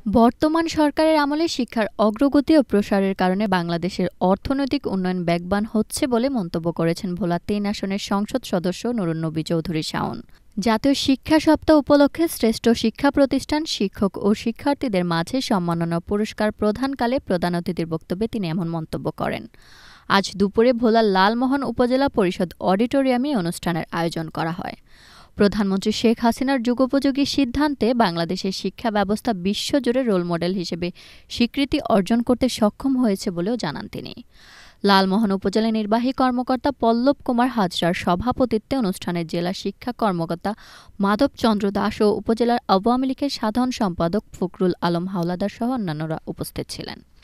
বর্তমান সরকারের আমলে শিক্ষার অগ্রগতি ও প্রসারের কারণে বাংলাদেশের অর্থনৈতিক উন্নয়ন বেগবান হচ্ছে বলে মন্তব্য করেছেন ভোলা ৩ আসনের সংসদ সদস্য নুরুন্নবী চৌধুরী শাওন। জাতীয় শিক্ষা সপ্তাহ উপলক্ষে শ্রেষ্ঠ শিক্ষা প্রতিষ্ঠান, শিক্ষক ও শিক্ষার্থীদের মাঝে সম্মাননা পুরস্কার প্রদানকালে প্রধান অতিথির বক্তব্যে তিনি এমন মন্তব্য করেন। আজ দুপুরে ভোলার লালমোহন উপজেলা পরিষদ অডিটোরিয়ামে অনুষ্ঠানের আয়োজন করা হয়। প্রধানমন্ত্রী শেখ হাসিনার যুগোপযোগী সিদ্ধান্তে বাংলাদেশের শিক্ষা ব্যবস্থা বিশ্বজুড়ে রোল মডেল হিসেবে স্বীকৃতি অর্জন করতে সক্ষম হয়েছে বলেও জানান তিনি। লালমোহন উপজেলা নির্বাহী কর্মকর্তা পল্লব কুমার হাজরার সভাপতিত্বে অনুষ্ঠানে জেলা শিক্ষা কর্মকর্তা মাধব চন্দ্র দাস ও উপজেলার আওয়ামী লীগের সাধারণ সম্পাদক ফখরুল আলম হাওলাদার সহ অন্যান্যরা উপস্থিত ছিলেন।